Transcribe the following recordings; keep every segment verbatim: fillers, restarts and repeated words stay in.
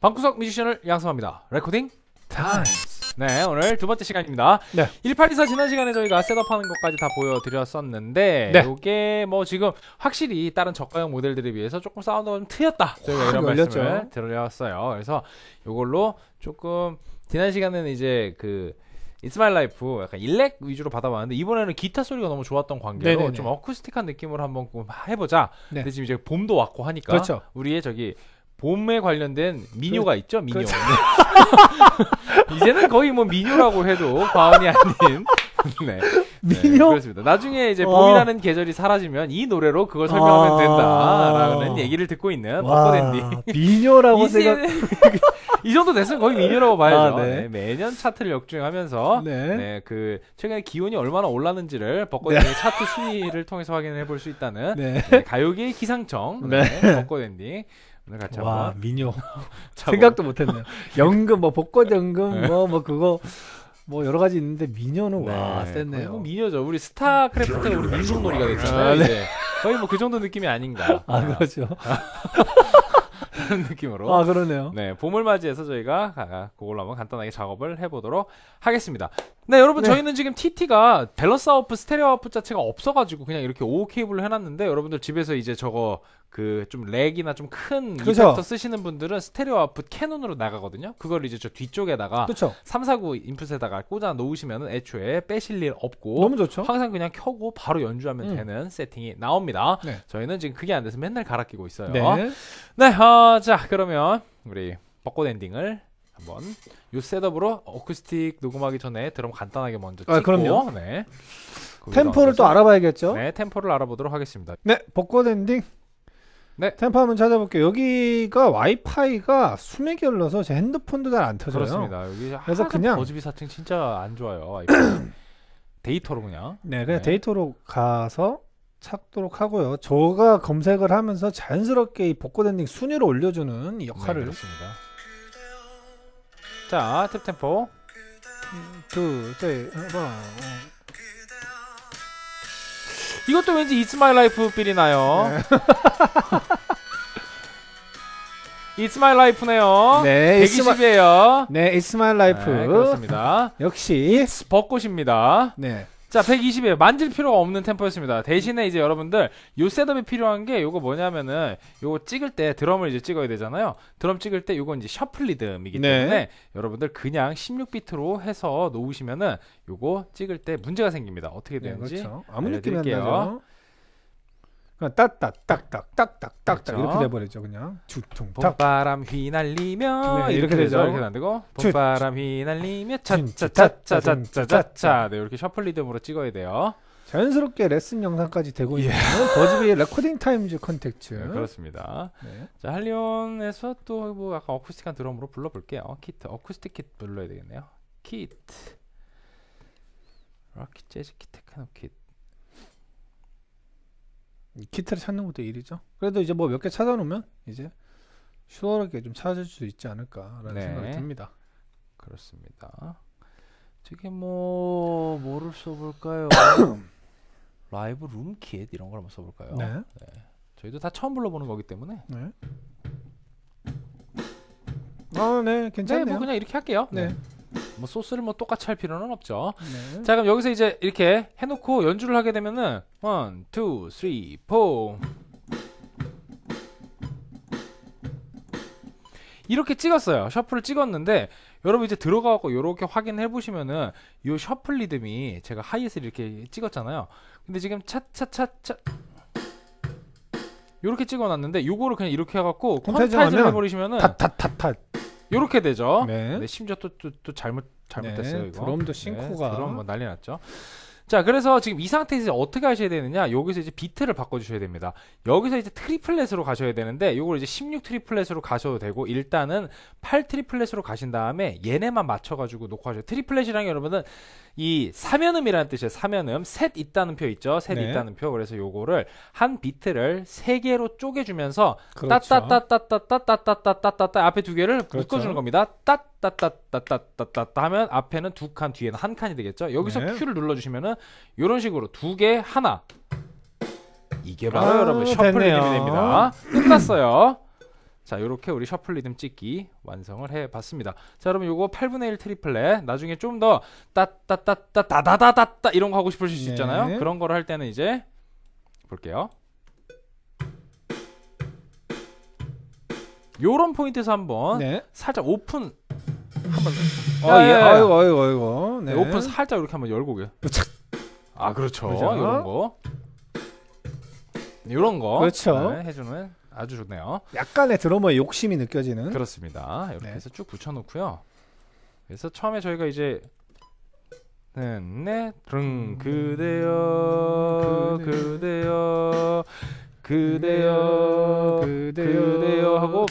방구석 뮤지션을 양성합니다. 레코딩 타임. 네, 오늘 두 번째 시간입니다. 네. 일팔이사 지난 시간에 저희가 셋업하는 것까지 다 보여드렸었는데 네. 이게 뭐 지금 확실히 다른 저가형 모델들에 비해서 조금 사운드가 좀 트였다. 저희가 이런 열렸죠. 말씀을 드렸어요. 그래서 이걸로 조금 지난 시간에는 이제 그 It's My Life 약간 일렉 위주로 받아봤는데 이번에는 기타 소리가 너무 좋았던 관계로 네네네. 좀 어쿠스틱한 느낌으로 한번 해보자. 네. 근데 지금 이제 봄도 왔고 하니까 그렇죠. 우리의 저기 봄에 관련된 미녀가 그, 있죠? 미녀. 그렇죠. 이제는 거의 뭐 미녀라고 해도 과언이 아닌. 네. 미녀? 네, 그렇습니다. 나중에 이제 어. 봄이라는 계절이 사라지면 이 노래로 그걸 설명하면 아. 된다라는 얘기를 듣고 있는 벚꽃엔딩. 미녀라고 이, 생각. 이 정도 됐으면 거의 미녀라고 봐야죠. 아, 네. 네, 매년 차트를 역주행하면서 네. 네, 그 최근에 기온이 얼마나 올랐는지를 벚꽃엔딩 네. 차트 순위를 통해서 확인해 볼 수 있다는 네. 네, 가요계의 기상청 네. 네, 벚꽃엔딩. 오늘 같이 와, 한번 미녀. 잡아. 생각도 못했네요. 연금, 뭐 벚꽃 연금, 네. 뭐 뭐 그거 뭐 여러 가지 있는데 미녀는 네. 와 거의 셌네요. 뭐 미녀죠. 우리 스타크래프트가 우리 민속놀이가 됐잖아요. 아, 네. 이제 거의 뭐 그 정도 느낌이 아닌가. 아 그렇죠. 그런 느낌으로. 아 그러네요. 네, 봄을 맞이해서 저희가 아, 그걸로 한번 간단하게 작업을 해보도록 하겠습니다. 네, 여러분 네. 저희는 지금 티티가 밸런스 아웃풋, 스테레오 아웃풋 자체가 없어가지고 그냥 이렇게 오 케이블을 해놨는데 여러분들 집에서 이제 저거 그 좀 렉이나 좀 큰 그렇죠. 이펙터 쓰시는 분들은 스테레오 아웃풋 캐논으로 나가거든요. 그걸 이제 저 뒤쪽에다가 그렇죠. 삼사구 인풋에다가 꽂아 놓으시면은 애초에 빼실 일 없고 너무 좋죠. 항상 그냥 켜고 바로 연주하면 음. 되는 세팅이 나옵니다. 네. 저희는 지금 그게 안 돼서 맨날 갈아 끼고 있어요. 네. 네, 어, 자 그러면 우리 벚꽃 엔딩을 한번 요 셋업으로 어쿠스틱 녹음하기 전에 드럼 간단하게 먼저 찍고 아, 그럼요. 네. 템포를 또 얹어서, 알아봐야겠죠. 네, 템포를 알아보도록 하겠습니다. 네, 벚꽃 엔딩. 네. 템포 한번 찾아볼게요. 여기가 와이파이가 수맥이 흘러서 제 핸드폰도 잘 안 터져요. 그렇습니다. 여기 그래서 그냥 버즈비 사층 진짜 안 좋아요. 데이터로 그냥. 네, 그냥 네. 데이터로 가서 찾도록 하고요. 저가 검색을 하면서 자연스럽게 이 벚꽃 엔딩 순위를 올려주는 이 역할을 네, 그렇습니다. 자, 탭 템포. 둘, 셋, 봐. 이것도 왠지 It's My Life 필이 나요. 네. It's My Life네요. 네, It's my- 백이십이에요. 네, It's My Life. 네, 그렇습니다. 역시 벚꽃입니다. 네. 자, 백이십이에요. 만질 필요가 없는 템포였습니다. 대신에 이제 여러분들 요 셋업이 필요한 게 요거 뭐냐면은 요거 찍을 때 드럼을 이제 찍어야 되잖아요. 드럼 찍을 때 요건 이제 셔플 리듬이기 네. 때문에 여러분들 그냥 십육 비트로 해서 놓으시면은 요거 찍을 때 문제가 생깁니다. 어떻게 네, 되는지 그렇죠. 아무 느낌이 안 알려드릴게요. 나죠. 그냥 딱딱딱딱딱딱딱 그렇죠. 이렇게 돼버리죠. 그냥 주퉁탁. 봄바람 휘날리며 네, 이렇게 이렇게 되죠. 되죠. 이렇게 안 되고 주- 봄바람 휘날리며 준- 차차차차차차차 네, 이렇게 셔플 리듬으로 찍어야 돼요. 자연스럽게 레슨 영상까지 되고 예. 있는 버즈비의 레코딩 타임즈 컨텐츠. 네, 그렇습니다. 네. 자, 할리온에서 또 뭐 약간 어쿠스틱한 드럼으로 불러볼게요. 키트, 어쿠스틱 키트 불러야 되겠네요. 키트, 락키 재즈 키 테크노 키트. 이 키트를 찾는 것도 일이죠. 그래도 이제 뭐 몇 개 찾아놓으면 이제 수월하게 좀 찾을 수 있지 않을까라는 네. 생각이 듭니다. 그렇습니다. 저게 뭐 뭐를 써볼까요? 라이브 룸 킷 이런 걸 한번 써볼까요? 네. 저희도 다 처음 불러보는 거기 때문에. 네. 아, 네, 괜찮네요. 네, 뭐 그냥 이렇게 할게요. 네. 네. 뭐 소스를 뭐 똑같이 할 필요는 없죠. 네. 자, 그럼 여기서 이제 이렇게 해놓고 연주를 하게 되면은 원, 투, 쓰리, 포 이렇게 찍었어요. 셔플을 찍었는데 여러분 이제 들어가고 이렇게 확인해 보시면은 요 셔플 리듬이 제가 하이에서 이렇게 찍었잖아요. 근데 지금 차차차차 요렇게 찍어놨는데 요거를 그냥 이렇게 해갖고 콘타이징 퀀타이즈를 하면 해버리시면은 탓탓탓탓. 요렇게 되죠. 네. 네, 심지어 또, 또, 또 잘못 잘못됐어요. 네, 이거. 드럼도 싱크가. 네, 드럼 뭐 난리 났죠. 자, 그래서 지금 이 상태에서 이제 어떻게 하셔야 되느냐? 여기서 이제 비트를 바꿔주셔야 됩니다. 여기서 이제 트리플렛으로 가셔야 되는데, 요걸 이제 십육 트리플렛으로 가셔도 되고, 일단은 팔 트리플렛으로 가신 다음에 얘네만 맞춰가지고 놓고 하셔요. 트리플렛이랑 여러분은 이 사면음이라는 뜻이에요. 사면음. 셋 있다는 표 있죠? 셋 네. 있다는 표. 그래서 요거를 한 비트를 세 개로 쪼개주면서 그렇죠. 따따따따따따따따따따 앞에 두 개를 그렇죠. 묶어주는 겁니다. 따따따따따따따 하면 앞에는 두 칸, 뒤에는 한 칸이 되겠죠. 여기서 네. Q를 눌러주시면은 이런 식으로 두 개 하나. 이게 바로 아, 여러분 셔플 됐네요. 리듬이 됩니다. 끝났어요. 자, 이렇게 우리 셔플 리듬 찍기 완성을 해봤습니다. 자, 여러분 요거 팔분의 일 트리플렛 나중에 좀 더 따따따따따다다다따 이런 거 하고 싶으실 수 네. 있잖아요. 그런 거를 할 때는 이제 볼게요. 요런 포인트에서 한번 네. 살짝 오픈 한번 아, 예. 야, 야, 야. 아이고 아이고 아이고. 네. 네, 오픈 살짝 이렇게 한번 열고 오게. 아, 그렇죠. 그죠? 요런 거. 요런 거. 그렇죠. 네, 해주는 아주 좋네요. 약간의 드러머의 욕심이 느껴지는. 그렇습니다. 이렇게 네. 해서 쭉 붙여놓고요. 그래서 처음에 저희가 이제 네, 등 그대여 그대여 그대여 그대여 하고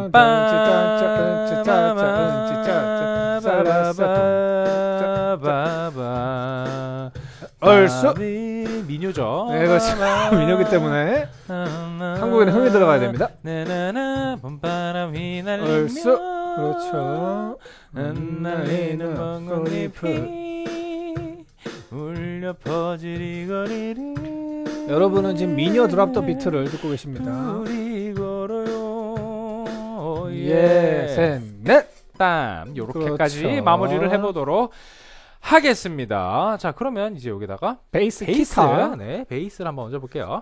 빰빰 얼쑤. 민요죠. 네, 그렇죠. 민요기 때문에 한국에는 흥이 들어가야 됩니다. 나나나 봄바람 휘날리며 얼쑤. 그렇죠. 흩날리는 먼 꽃잎이 울려 퍼질 이 거리를 여러분은 지금 미녀 드랍 더 비트를 듣고 계십니다. 우리 걸어요. 예, 셋, 넷. 땀 요렇게까지 그렇죠. 마무리를 해보도록 하겠습니다. 자, 그러면 이제 여기다가 베이스, 베이스, 기타. 네, 베이스를 한번 얹어볼게요.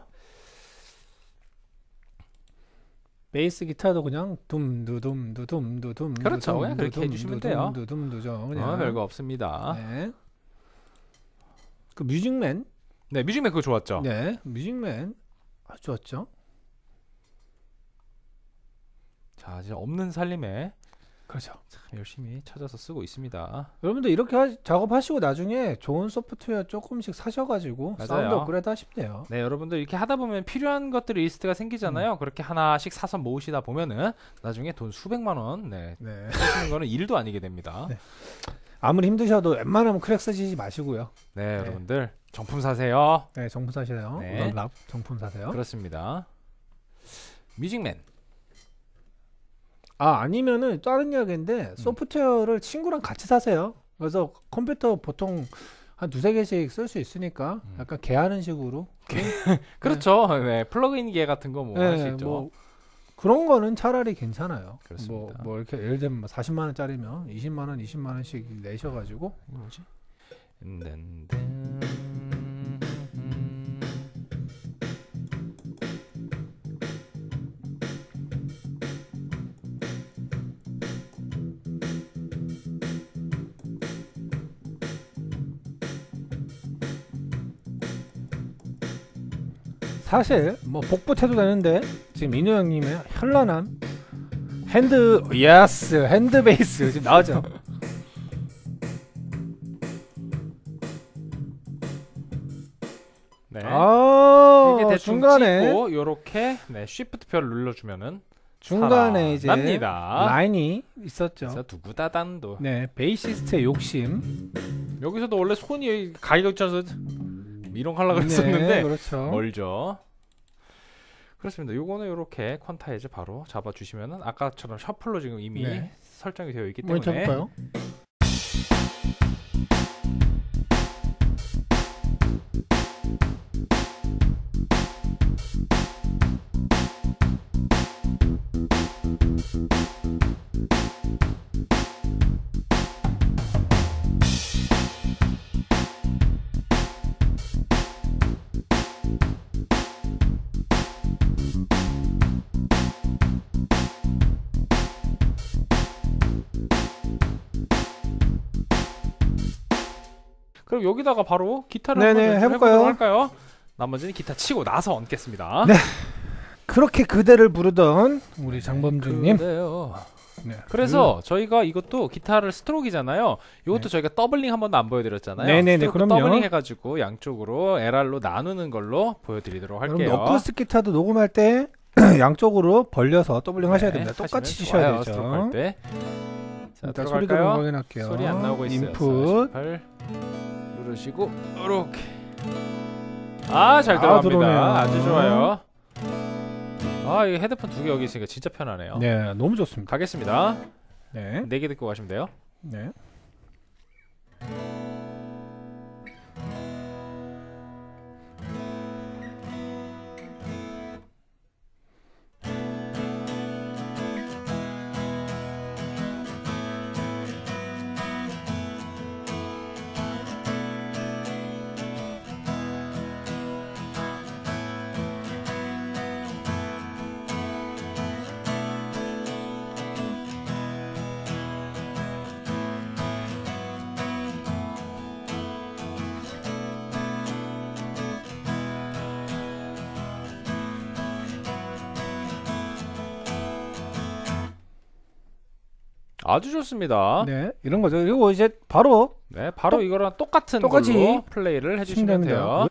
베이스 기타도 그냥 둠두둠두둠두둠. 그렇죠. 그냥 그렇게 해주시면 돼요. 둠두둠두죠. 그냥. 어, 별거 없습니다. 네. 그 뮤직맨. 네, 뮤직맨 그거 좋았죠. 네, 뮤직맨. 아, 좋았죠. 자, 이제 없는 살림에 그렇죠. 참 열심히 찾아서 쓰고 있습니다. 여러분들 이렇게 하, 작업하시고 나중에 좋은 소프트웨어 조금씩 사셔가지고 맞아요. 사운드 업그레이드 하시면 돼요. 네, 여러분들 이렇게 하다 보면 필요한 것들 리스트가 생기잖아요. 음. 그렇게 하나씩 사서 모으시다 보면은 나중에 돈 수백만 원 네, 네. 쓰시는 거는 일도 아니게 됩니다. 네. 아무리 힘드셔도 웬만하면 크랙 쓰시지 마시고요. 네, 여러분들 정품 사세요. 네, 정품 사세요. 네. 우람랍 정품 사세요. 그렇습니다. 뮤직맨. 아, 아니면은 다른 이야기인데 소프트웨어를 친구랑 같이 사세요. 그래서 컴퓨터 보통 한 두세 개씩 쓸 수 있으니까 음. 약간 개하는 식으로. 그렇죠. 네, 플러그인 기계 같은 거 뭐 할 수 네, 있죠. 뭐 그런 거는 차라리 괜찮아요. 그렇습니다. 뭐, 뭐 이렇게 예를 들면 뭐 사십만 원짜리면 이십만 원, 이십만 원씩 내셔가지고 이거 뭐지? 딴딴. 사실 뭐 복붙해도 되는데 지금 민호 형님의 현란한 핸드 예스 핸드 베이스 지금 나오죠. 네. 아, 이게 대충 중간에 찍고 요렇게 네, 쉬프트 표를 눌러주면은 중간에 이제 납니다. 라인이 있었죠. 그래서 두구다단도. 네, 베이시스트의 욕심. 여기서도 원래 손이 가격전서 이런 거 하려고 했었는데 네, 그렇죠. 멀죠. 그렇습니다. 요거는 요렇게 퀀타이즈 바로 잡아주시면은 아까처럼 셔플로 지금 이미 네. 설정이 되어 있기 모니터 때문에 해볼까요? 그럼 여기다가 바로 기타를 네네, 한번 연주를 해볼까요? 해보도록 할까요? 나머지는 기타 치고 나서 얹겠습니다. 네. 그렇게 그대를 부르던 우리 장범준님. 그래요. 네. 그래서 저희가 이것도 기타를 스트로크잖아요. 이것도 네. 저희가 더블링 한 번도 안 보여드렸잖아요. 네네네, 스트로크 그럼요. 더블링 해가지고 양쪽으로 엘알로 나누는 걸로 보여드리도록 여러분 할게요. 어쿠스틱 기타도 녹음할 때 양쪽으로 벌려서 더블링 하셔야 네, 됩니다. 똑같이 하시면 치셔야 좋아요, 되죠. 스트로크 할 때. 자, 일단 소리도 들어갈까요? 좀 확인할게요. 소리 안 나오고 있어요. 인풋. 사십팔 누르시고 이렇게. 아, 잘 아, 들어갑니다. 들어오네요. 아주 좋아요. 아, 이 헤드폰 두 개 여기 있으니까 진짜 편하네요. 네, 너무 좋습니다. 가겠습니다. 네. 네 개 듣고 가시면 돼요. 네. 아주 좋습니다. 네, 이런 거죠. 그리고 이제 바로 네, 바로 똑- 이거랑 똑같은 똑같이 걸로 플레이를 해주시면 됩니다. 돼요.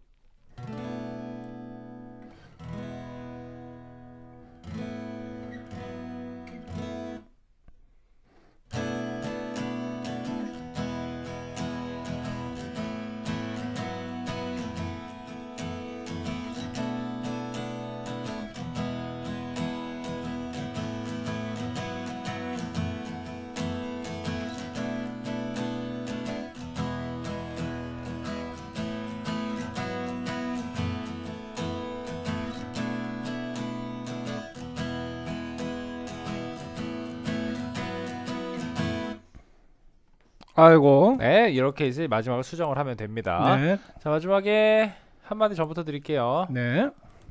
아이고. 네, 이렇게 이제 마지막으로 수정을 하면 됩니다. 네. 자, 마지막에 한마디 전부터 드릴게요. 네.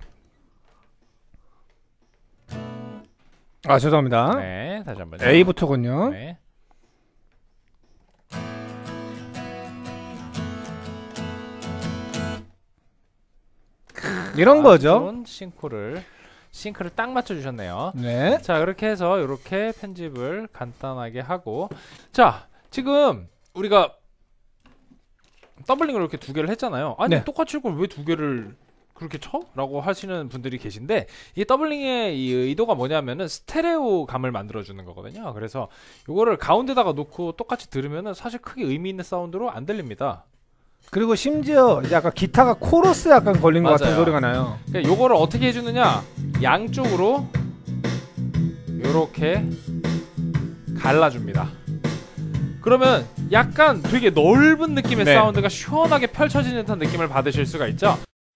아, 죄송합니다. 네, 다시 한번. A부터군요. 네. 이런 거죠. 좋은 싱크를 싱크를 딱 맞춰 주셨네요. 네. 자, 그렇게 해서 이렇게 편집을 간단하게 하고, 자, 지금 우리가 더블링을 이렇게 두 개를 했잖아요. 아니, 네. 똑같이 걸 왜 두 개를 그렇게 쳐? 라고 하시는 분들이 계신데, 이 더블링의 이 의도가 뭐냐면은 스테레오 감을 만들어 주는 거거든요. 그래서 이거를 가운데다가 놓고 똑같이 들으면은 사실 크게 의미 있는 사운드로 안 들립니다. 그리고 심지어 이제 아까 기타가 코러스 약간 걸린 것 같은 맞아요. 소리가 나요. 그러니까 요거를 어떻게 해주느냐, 양쪽으로 요렇게 갈라줍니다. 그러면 약간 되게 넓은 느낌의 네. 사운드가 시원하게 펼쳐지는 듯한 느낌을 받으실 수가 있죠.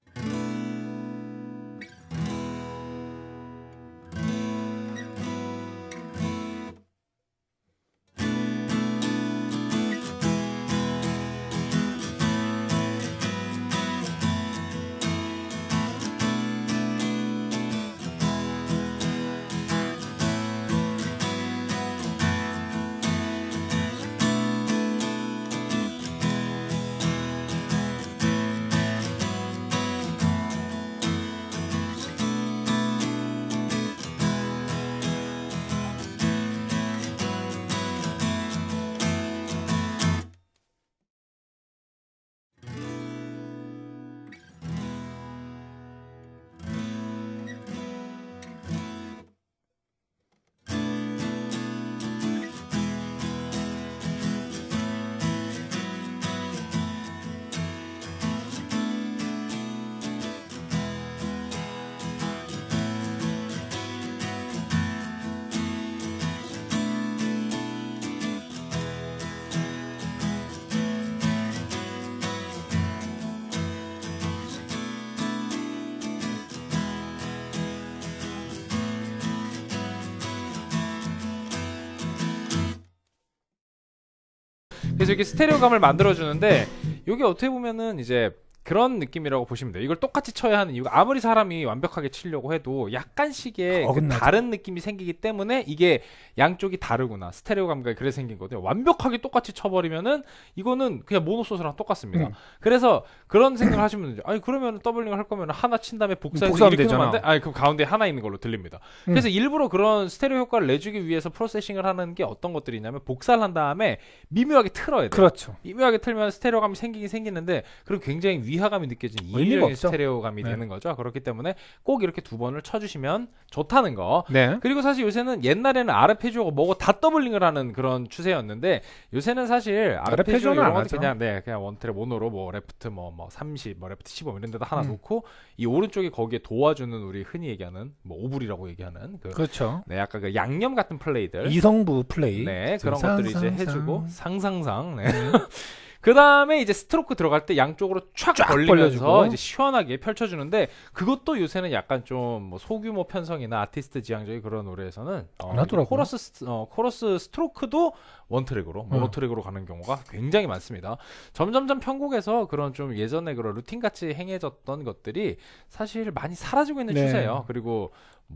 그래서 이렇게 스테레오감을 만들어주는데, 이게 어떻게 보면은 이제 그런 느낌이라고 보시면 돼요. 이걸 똑같이 쳐야 하는 이유가, 아무리 사람이 완벽하게 치려고 해도 약간씩의 그 다른 느낌이 생기기 때문에 이게 양쪽이 다르구나, 스테레오 감각이 그래 생긴 거거든요. 완벽하게 똑같이 쳐버리면은 이거는 그냥 모노소스랑 똑같습니다. 음. 그래서 그런 생각을 하시면 되죠. 아니, 그러면 더블링을 할 거면 하나 친 다음에 복사해서 복사하면 이렇게 되잖아. 하면 안 돼? 아니, 그럼 가운데 하나 있는 걸로 들립니다. 음. 그래서 일부러 그런 스테레오 효과를 내주기 위해서 프로세싱을 하는 게 어떤 것들이 있냐면, 복사를 한 다음에 미묘하게 틀어야 돼요. 그렇죠. 미묘하게 틀면 스테레오감이 생기긴 생기는데, 그리고 굉장히 위화감이 느껴지는 의미가 인위적인 없죠. 스테레오감이 네. 되는 거죠. 그렇기 때문에 꼭 이렇게 두 번을 쳐주시면 좋다는 거. 네. 그리고 사실 요새는, 옛날에는 아르페지오가 뭐고 다 더블링을 하는 그런 추세였는데, 요새는 사실 아르페지오 아르페지오는 이런 안 것도 하죠. 그냥 네 그냥 원트랩 모노로 뭐 레프트 뭐 뭐 삼십 뭐 레프트 십오 이런 데다 하나 음. 놓고, 이 오른쪽에 거기에 도와주는, 우리 흔히 얘기하는 뭐 오불이라고 얘기하는 그 그렇죠. 네, 약간 그 양념 같은 플레이들, 이성부 플레이. 네, 그런 것들을 이제 상상상. 해주고, 상상상. 네. 그 다음에 이제 스트로크 들어갈 때 양쪽으로 촥 쫙 벌리면서 벌려주고. 이제 시원하게 펼쳐주는데, 그것도 요새는 약간 좀 뭐 소규모 편성이나 아티스트 지향적인 그런 노래에서는 어, 안 하더라고요. 코러스 스- 어, 코러스 스트로크도 원트랙으로, 어. 모노트랙으로 가는 경우가 굉장히 많습니다. 점점점 편곡에서 그런 좀 예전에 그런 루틴 같이 행해졌던 것들이 사실 많이 사라지고 있는 네. 추세예요. 그리고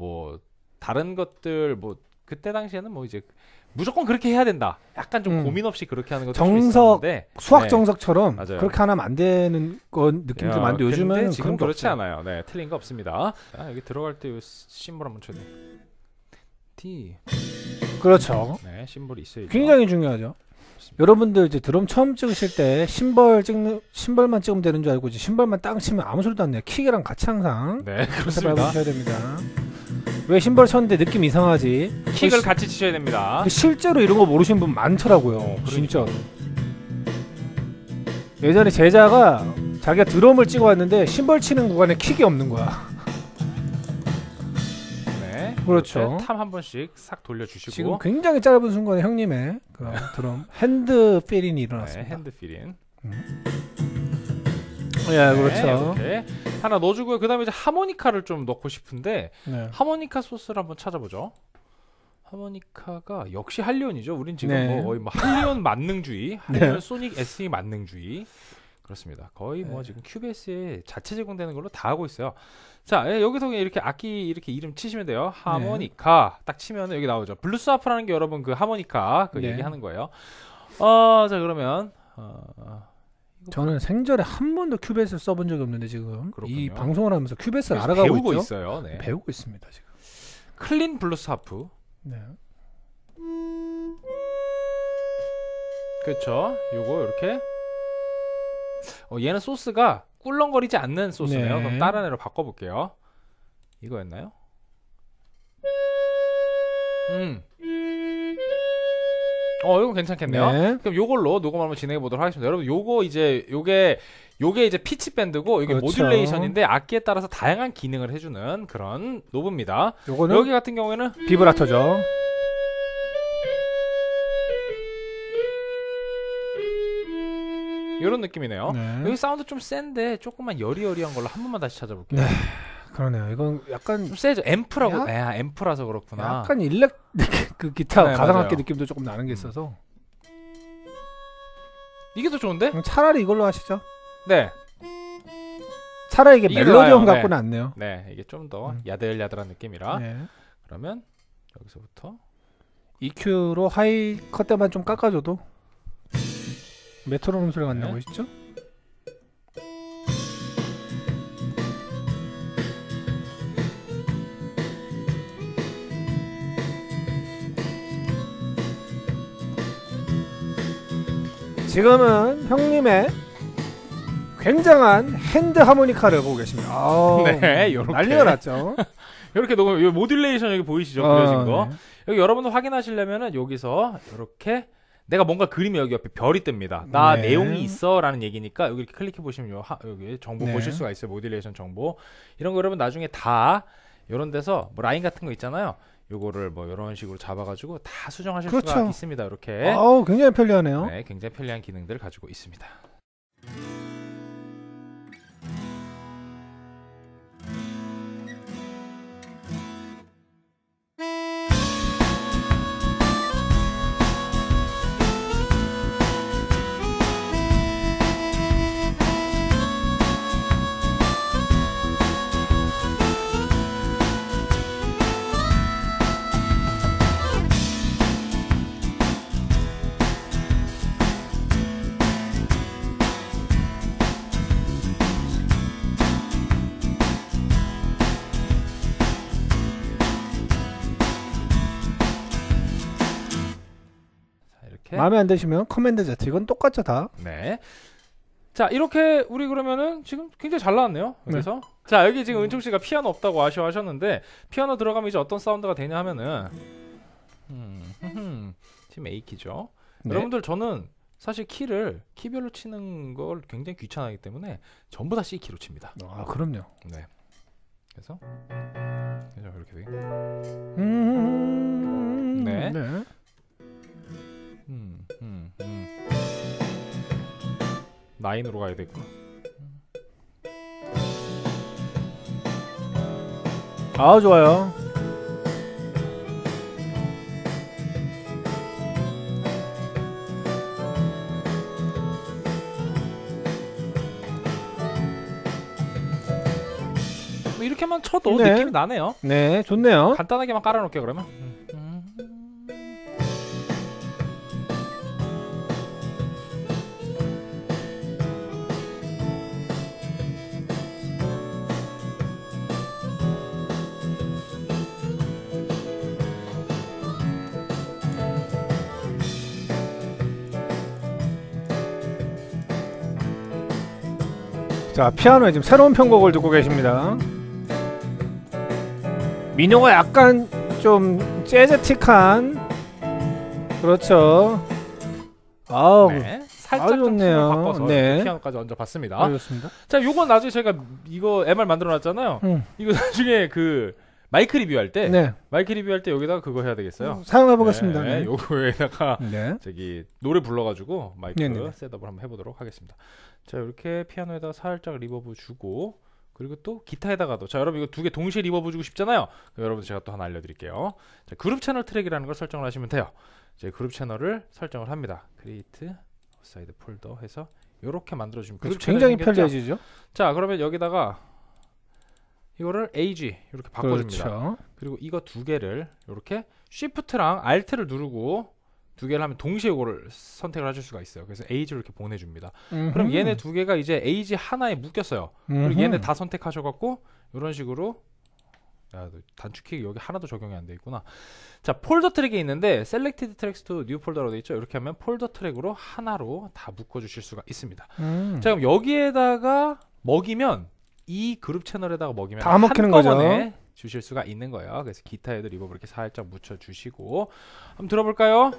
뭐 다른 것들, 뭐 그때 당시에는 뭐 이제 무조건 그렇게 해야 된다, 약간 좀 음. 고민 없이 그렇게 하는 것도 정석, 있었는데, 수학 네. 정석처럼 맞아요. 그렇게 하면 안 되는 건 느낌 좀 야, 많은데, 요즘은 근데 지금 그런 게 그렇지 없어요. 않아요. 네, 틀린 거 없습니다. 자, 여기 들어갈 때 이 심볼 한번 쳐야 돼. T. 그렇죠. 네, 심벌이 있어야죠. 굉장히 중요하죠. 그렇습니다. 여러분들 이제 드럼 처음 찍으실 때 심벌 찍는 심벌만 찍으면 되는 줄 알고 이제 심벌만 땅 치면 아무 소리도 안 내요. 킥이랑 같이 항상 네, 그렇게 그렇습니다. 밟으셔야 됩니다. 왜 심벌 쳤는데 느낌 이상하지? 킥을 시- 같이 치셔야 됩니다. 실제로 이런 거 모르시는 분 많더라고요. 어, 그러니까. 진짜. 예전에 제자가 자기가 드럼을 찍어 왔는데 심벌 치는 구간에 킥이 없는 거야. 네, 그렇죠. 탐 한 번씩 싹 돌려주시고. 지금 굉장히 짧은 순간에 형님의 그런 드럼 핸드 필인이 네, 일어났습니다. 핸드 필인. 예, 네, 그렇죠. 이렇게 하나 넣어주고요. 그다음에 이제 하모니카를 좀 넣고 싶은데 네. 하모니카 소스를 한번 찾아보죠. 하모니카가 역시 할리온이죠. 우린 지금 네. 뭐 거의 뭐 할리온 만능주의, 할리온 소닉 에스이 만능주의. 그렇습니다. 거의 뭐 네. 지금 큐비에스에 자체 제공되는 걸로 다 하고 있어요. 자, 예, 여기서 그냥 이렇게 악기 이렇게 이름 치시면 돼요. 하모니카 딱 치면 여기 나오죠. 블루스 하프라는 게 여러분 그 하모니카 그 네. 얘기하는 거예요. 어, 자 그러면 어, 저는 생전에 한 번도 큐베이스를 써본 적이 없는데 지금 그렇군요. 이 방송을 하면서 큐베이스를 그래서 알아가고 배우고 있죠. 있어요. 네. 배우고 있습니다 지금. 클린 블루스 하프. 네. 그렇죠. 요거 이렇게. 어, 얘는 소스가 꿀렁거리지 않는 소스네요. 네. 그럼 다른 애로 바꿔볼게요. 이거였나요? 음. 어, 이거 괜찮겠네요. 네. 그럼 요걸로 녹음 한번 진행해 보도록 하겠습니다. 여러분, 요거 이제 요게 요게 이제 피치 밴드고 이게 그렇죠. 모듈레이션인데 악기에 따라서 다양한 기능을 해주는 그런 노브입니다. 요거는 여기 같은 경우에는 비브라토죠. 이런 느낌이네요. 네. 여기 사운드 좀 센데 조금만 여리여리한 걸로 한 번만 다시 찾아볼게요. 네. 그러네요. 이건 약간 좀 세죠. 앰프라고. 야? 아, 앰프라서 그렇구나. 약간 일렉 그 기타 네, 가상악기 맞아요. 느낌도 조금 나는 게 있어서 이게 더 좋은데? 그럼 차라리 이걸로 하시죠. 네. 차라리 이게 이게 멜로디형 나아요. 같고는 않네요. 네, 이게 좀 더 음. 야들야들한 느낌이라. 네. 그러면 여기서부터 이큐로 하이 컷 때만 좀 깎아줘도 메트로놈 소리가 안 네. 나고 있죠? 지금은 형님의 굉장한 핸드 하모니카를 보고 계십니다. 아우, 네, 요렇게. 난리가 났죠. 이렇게 녹음, 요 모듈레이션 여기 보이시죠? 어, 그려진 거. 네. 여기 여러분도 확인하시려면은 여기서 이렇게 내가 뭔가 그림이 여기 옆에 별이 뜹니다. 나 네. 내용이 있어라는 얘기니까 여기 이렇게 클릭해 보시면 요 하, 여기 정보 네. 보실 수가 있어요. 모듈레이션 정보. 이런 거 여러분 나중에 다 이런 데서 뭐 라인 같은 거 있잖아요. 요거를 뭐 이런 식으로 잡아가지고 다 수정하실 수가 그렇죠. 있습니다. 이렇게. 아우, 굉장히 편리하네요. 네, 굉장히 편리한 기능들을 가지고 있습니다. 자, 이렇게. 마음에 안 드시면 커맨드 Z 이건 똑같죠 다. 네. 자, 이렇게 우리 그러면은 지금 굉장히 잘 나왔네요. 여기서. 자, 여기 지금 은총 씨가 피아노 없다고 아쉬워하셨는데 피아노 들어가면 이제 어떤 사운드가 되냐 하면은 음, 흠흠. 지금 A 키죠. 네. 여러분들 저는 사실 키를 키별로 치는 걸 굉장히 귀찮아하기 때문에 전부 다 C 키로 칩니다. 아, 그럼요. 네. 그래서 그래서 이렇게 돼. 음... 네. 네. 음, 음, 음. 나인으로 가야 되고. 아, 좋아요. 뭐 이렇게만 쳐도 네. 느낌이 나네요. 네, 좋네요. 간단하게만 깔아놓을게요 그러면. 음. 자, 피아노에 지금 새로운 편곡을 듣고 계십니다. 민요가 약간 좀 재즈틱한, 그렇죠. 아우, 네. 살짝 아주 좀 톤을 좋네요. 바꿔서 네. 피아노까지 얹어 봤습니다. 아, 좋습니다. 자, 요건 나중에 제가 이거 엠알 만들어 놨잖아요. 음. 이거 나중에 그 마이크 리뷰할 때 네, 마이크 리뷰할 때 여기다가 그거 해야 되겠어요. 사용해 보겠습니다. 네, 네. 요거에다가 네. 저기 노래 불러가지고 마이크 네네. 셋업을 한번 해보도록 하겠습니다. 자, 이렇게 피아노에다가 살짝 리버브 주고, 그리고 또 기타에다가도, 자 여러분 이거 두 개 동시에 리버브 주고 싶잖아요. 여러분 제가 또 하나 알려드릴게요. 자, 그룹 채널 트랙이라는 걸 설정을 하시면 돼요. 이제 그룹 채널을 설정을 합니다. 크리에이트 사이드 폴더 해서 이렇게 만들어주면 그룹 채널이 굉장히 생겼죠? 편리해지죠. 자, 그러면 여기다가 이거를 에이지 이렇게 바꿔줍니다. 그렇죠. 그리고 이거 두 개를 이렇게 Shift랑 Alt를 누르고 두 개를 하면 동시에 이거를 선택을 하실 수가 있어요. 그래서 에이지를 이렇게 보내줍니다. 음흠. 그럼 얘네 두 개가 이제 에이지 하나에 묶였어요. 그리고 음흠. 얘네 다 선택하셔갖고 이런 식으로, 야, 단축키 여기 하나도 적용이 안 돼 있구나. 자, 폴더 트랙이 있는데 Selected Tracks to New Folder로 돼 있죠. 이렇게 하면 폴더 트랙으로 하나로 다 묶어주실 수가 있습니다. 음. 자, 그럼 여기에다가 먹이면 이 그룹 채널에다가 먹이면 다 먹히는 거죠. 한꺼번에 주실 수가 있는 거예요. 그래서 기타에도 리버브 이렇게 살짝 묻혀주시고 한번 들어볼까요?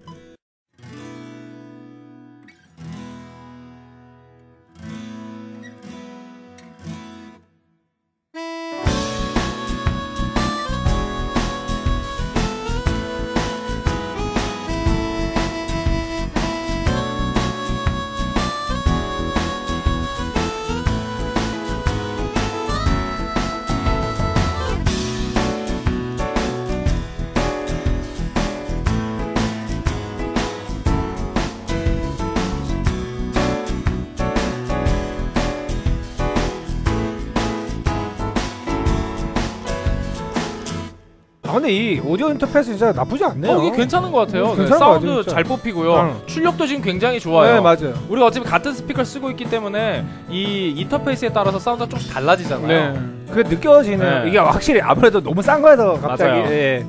아, 근데 이 오디오 인터페이스 진짜 나쁘지 않네요. 어, 이게 괜찮은 것 같아요. 음, 네, 괜찮은 것 사운드 같아요, 진짜. 잘 뽑히고요. 응. 출력도 지금 굉장히 좋아요. 네, 맞아요. 우리가 어차피 같은 스피커를 쓰고 있기 때문에 이 인터페이스에 따라서 사운드가 조금씩 달라지잖아요. 네. 그게 느껴지는, 네. 이게 확실히 아무래도 너무 싼 거여서 갑자기. 맞아요. 예.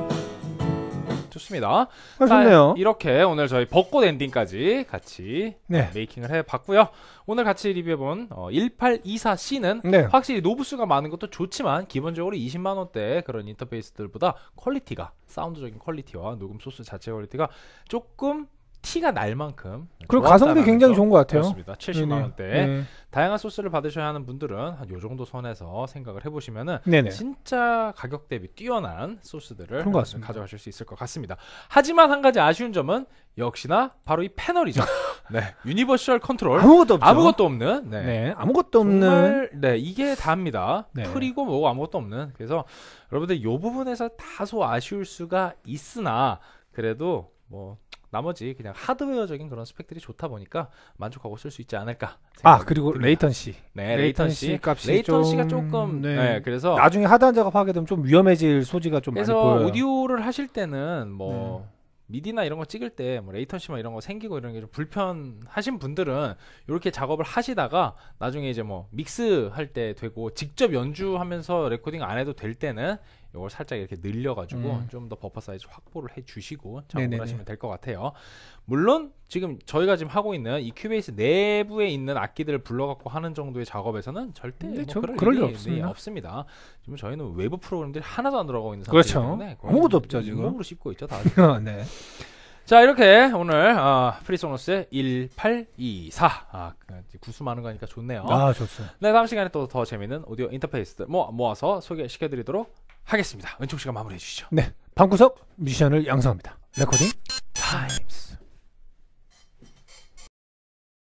좋습니다. 아, 좋네요. 자, 이렇게 오늘 저희 벚꽃 엔딩까지 같이 네. 메이킹을 해봤고요. 오늘 같이 리뷰해본 어, 일팔이사 씨는 네. 확실히 노브수가 많은 것도 좋지만 기본적으로 이십만 원대 그런 인터페이스들보다 퀄리티가, 사운드적인 퀄리티와 녹음 소스 자체 퀄리티가 조금 티가 날 만큼 그리고 좋았다라는 가성비 굉장히 점. 좋은 것 같아요. 그렇습니다. 칠십만 원대. 네. 다양한 소스를 받으셔야 하는 분들은 한 요 정도 선에서 생각을 해보시면은 네네. 진짜 가격 대비 뛰어난 소스들을 그런 것 같습니다. 가져가실 수 있을 것 같습니다. 하지만 한 가지 아쉬운 점은 역시나 바로 이 패널이죠. 네, 유니버셜 컨트롤 아무것도 없죠. 아무것도 없는. 네, 네. 아무것도 없는. 정말 네 이게 다입니다. 네. 풀이고 뭐고 아무것도 없는. 그래서 여러분들 이 부분에서 다소 아쉬울 수가 있으나 그래도 뭐 나머지 그냥 하드웨어적인 그런 스펙들이 좋다 보니까 만족하고 쓸 수 있지 않을까. 아, 생각이 그리고 듭니다. 레이턴시. 네, 레이턴시 레이턴시 값이 레이턴시가 좀- 조금 네. 네. 그래서 나중에 하드한 작업하게 되면 좀 위험해질 소지가 좀 많이 그래서 보여요. 오디오를 하실 때는 뭐 미디나 이런 거 찍을 때 뭐 레이턴시 막 이런 거 생기고 이런 게 좀 불편하신 분들은 이렇게 작업을 하시다가 나중에 이제 뭐 믹스 할 때 되고 직접 연주하면서 레코딩 안 해도 될 때는 이걸 살짝 이렇게 늘려가지고 음. 좀 더 버퍼 사이즈 확보를 해주시고 작업을 네네네. 하시면 될 것 같아요. 물론 지금 저희가 지금 하고 있는 이 큐베이스 내부에 있는 악기들을 불러갖고 하는 정도의 작업에서는 절대 네, 뭐 저- 그럴, 그럴 일 일이 없습니다. 없습니다. 지금 저희는 외부 프로그램들이 하나도 안 들어가고 있는 그렇죠. 상태이기 때문에 거의 아무것도 없죠, 지금. 잇몸으로 씹고 있죠, 다. 네. 자, 이렇게 오늘 어, 프리소너스의 일팔이사 아, 구수 많은 거니까 좋네요. 아, 좋습니다. 네, 다음 시간에 또 더 재밌는 오디오 인터페이스들 모, 모아서 소개시켜드리도록 하겠습니다. 은총 씨가 마무리해 주시죠. 네. 방구석 뮤지션을 양성합니다. 레코딩 타임.